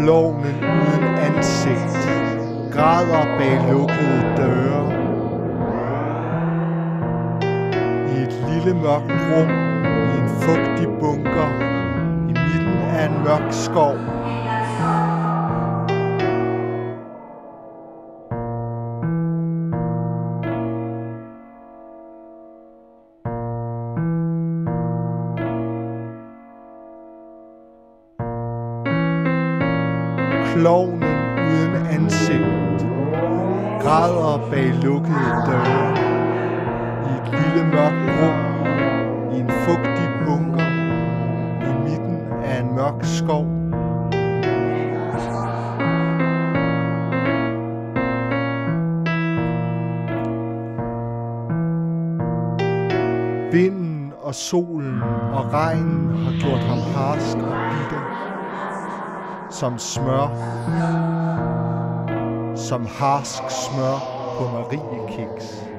Klovnen uden ansigt græder bag lukkede døre. I et lille mørkt rum, i en fugtig bunker, i midten af en mørk skov. Klovnen uden ansigt græder bag lukkede døre. I et lille mørkt rum, i en fugtig bunker, i midten af en mørk skov. Vinden og solen og regnen har gjort ham harsk og bitter. Som smør, som harsk smør på Mariekiks.